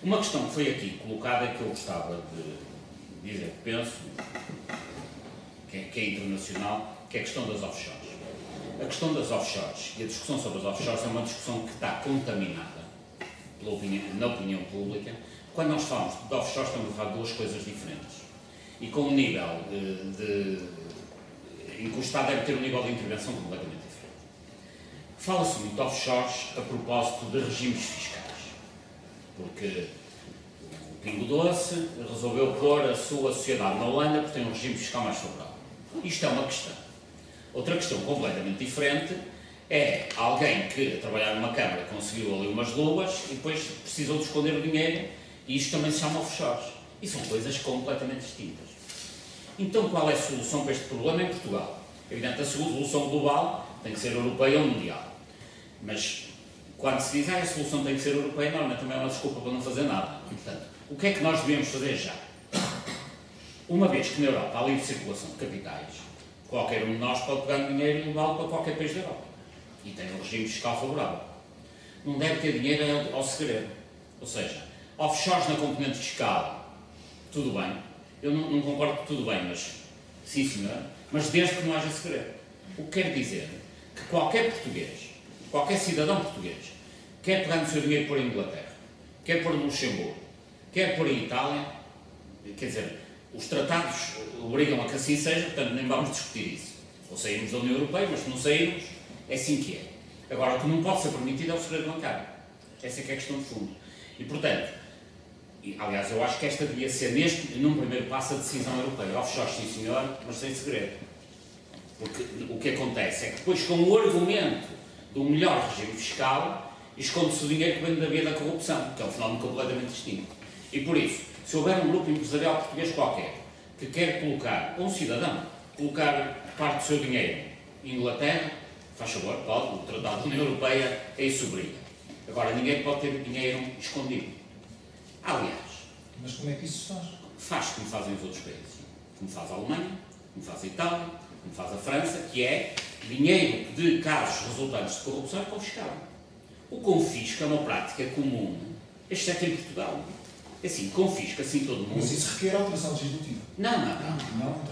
Uma questão que foi aqui colocada que eu gostava de dizer, penso, que é internacional, que é a questão das offshores. A questão das offshores e a discussão sobre as offshores é uma discussão que está contaminada na opinião pública. Quando nós falamos de offshores, estamos a falar de duas coisas diferentes. E com um nível em que o Estado deve ter um nível de intervenção completamente diferente. Fala-se muito de offshores a propósito de regimes fiscais. Porque o Pingo Doce resolveu pôr a sua sociedade na Holanda porque tem um regime fiscal mais favorável. Isto é uma questão. Outra questão completamente diferente é alguém que, a trabalhar numa câmara, conseguiu ali umas luvas e depois precisou de esconder o dinheiro, e isto também se chama offshores. E são coisas completamente distintas. Então, qual é a solução para este problema em Portugal? É evidente, a solução global tem que ser europeia ou mundial. Mas, quando se diz que a solução tem que ser europeia, normalmente também é uma desculpa para não fazer nada. E, portanto, o que é que nós devemos fazer já? Uma vez que na Europa há livre circulação de capitais, qualquer um de nós pode pegar dinheiro e levá-lo para qualquer país da Europa. E tem um regime fiscal favorável. Não deve ter dinheiro ao segredo. Ou seja, offshores na componente fiscal, tudo bem. Eu não concordo com tudo bem, mas sim senhor, mas desde que não haja segredo. O que quer dizer que qualquer português, qualquer cidadão português, quer pegar no seu dinheiro por Inglaterra, quer pôr no Luxemburgo, quer pôr em Itália, quer dizer, os tratados obrigam a que assim seja, portanto nem vamos discutir isso. Ou saímos da União Europeia, mas se não saímos, é assim que é. Agora, o que não pode ser permitido é o segredo bancário. Essa é que é a questão de fundo. E, portanto, aliás, eu acho que esta devia ser, num primeiro passo, a decisão europeia. Offshore, sim senhor, mas sem segredo. Porque o que acontece é que depois, com o argumento do melhor regime fiscal, esconde-se o dinheiro que vem da via da corrupção, que é um fenómeno completamente distinto. E por isso, se houver um grupo empresarial português qualquer que quer colocar, um cidadão, colocar parte do seu dinheiro em Inglaterra, faz favor, pode, o Tratado da União Europeia é isso obriga. Agora, ninguém pode ter dinheiro escondido. Aliás... Mas como é que isso se faz? Faz como fazem os outros países. Como faz a Alemanha, como faz a Itália, como faz a França, que é dinheiro de casos resultantes de corrupção é confiscado. O confisco é uma prática comum, exceto em Portugal. Assim, confisca assim todo mundo. Mas isso requer alteração legislativa? Não.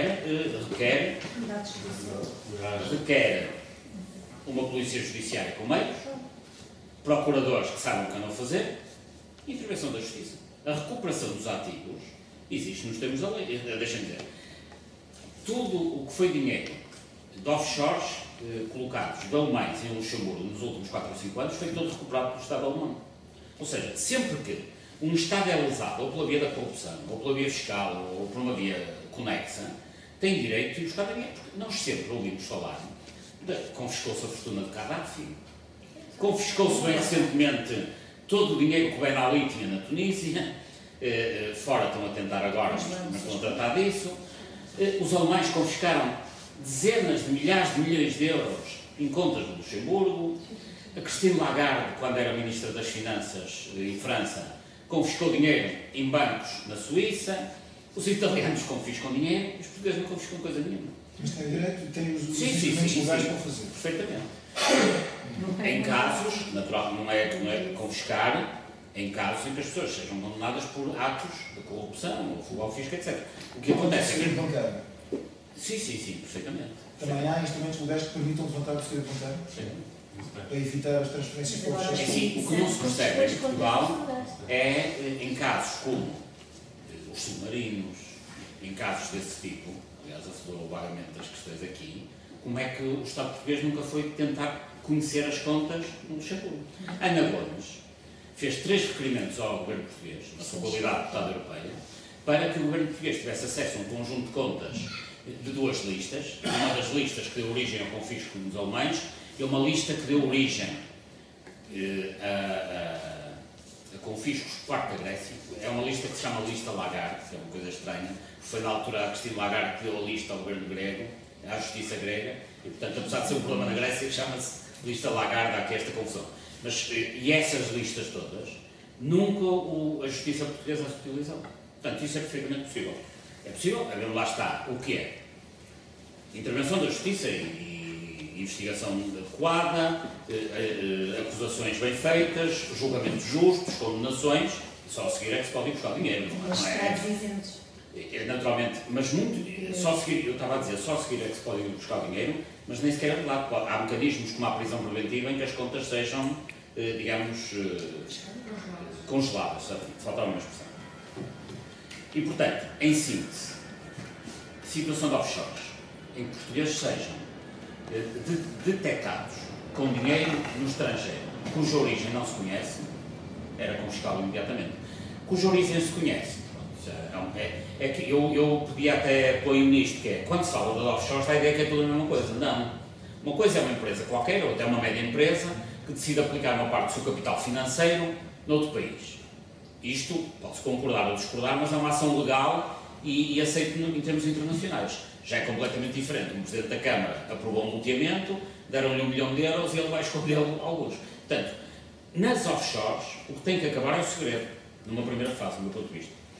Requer uma polícia judiciária com meios, procuradores que saibam o que andam a fazer, e intervenção da justiça. A recuperação dos ativos existe nos termos da lei. Deixem-me dizer. Tudo o que foi dinheiro de offshores colocados de alemães em Luxemburgo nos últimos 4 ou 5 anos foi todo recuperado pelo Estado alemão. Ou seja, sempre que um Estado é lesado, ou pela via da corrupção, ou pela via fiscal, ou por uma via conexa, tem direito de ir buscar dinheiro. Porque nós sempre ouvimos falar confiscou-se a fortuna de Gaddafi, confiscou-se bem recentemente todo o dinheiro que o Ben Ali tinha na Tunísia, fora estão a tentar agora, mas estão a tratar disso. Os alemães confiscaram dezenas de milhares de milhões de euros em contas do Luxemburgo. A Christine Lagarde, quando era Ministra das Finanças em França, confiscou dinheiro em bancos na Suíça. Os italianos confiscam dinheiro e os portugueses não confiscam coisa nenhuma. Mas tem direito, tem os instrumentos legais para fazer. Perfeitamente. Em casos, natural, não é confiscar, em casos em que as pessoas sejam condenadas por atos de corrupção, ou fuga ao fisco, etc. O que acontece é que... bancário. Sim, perfeitamente. Também há instrumentos legais que permitam levantar o segredo bancário? Para evitar as transferências para os o que não se percebe em Portugal é, em casos como os submarinos, em casos desse tipo, aliás, aflorou vagamente as questões aqui, como é que o Estado português nunca foi tentar conhecer as contas no Luxemburgo. Ana Gomes fez 3 requerimentos ao governo português, na sua qualidade de deputada europeia, para que o governo português tivesse acesso a um conjunto de contas de 2 listas, uma das listas que deu origem ao confisco dos alemães e uma lista que deu origem a confiscos por parte da Grécia. É uma lista que se chama Lista Lagarde, que é uma coisa estranha. Foi na altura a Christine Lagarde que deu a lista ao governo grego, à justiça grega, e portanto, apesar de ser um problema na Grécia, chama-se Lista Lagarde, há aqui esta confusão. Mas, e essas listas todas, nunca a justiça portuguesa as utilizou. Portanto, isso é perfeitamente possível. É possível, lá está, o que é? Intervenção da justiça e investigação adequada, acusações bem feitas, julgamentos justos, condenações, Só a seguir é que se pode ir buscar dinheiro, Mas não é? estados isentos. Naturalmente, mas muito, só a seguir, eu estava a dizer, só a seguir é que se pode ir buscar dinheiro, mas nem sequer é de lado. Há mecanismos como a prisão preventiva em que as contas sejam, digamos, congeladas, faltava uma expressão. E, portanto, em síntese, situação de offshores, em que portugueses sejam detectados com dinheiro no estrangeiro, cuja origem não se conhece, era confiscado imediatamente. Cuja origem se conhece. É que eu pedi até apoio nisto, que é, quando se fala de offshores, dá a ideia que é tudo a mesma coisa. Não. Uma coisa é uma empresa qualquer, ou até uma média empresa, que decide aplicar uma parte do seu capital financeiro noutro país. Isto pode-se concordar ou discordar, mas é uma ação legal e aceito em termos internacionais. Já é completamente diferente. O Presidente da Câmara aprovou um loteamento, deram-lhe €1 milhão e ele vai escondê-lo alguns. Portanto, nas offshores, o que tem que acabar é o segredo, numa primeira fase, do meu ponto de vista.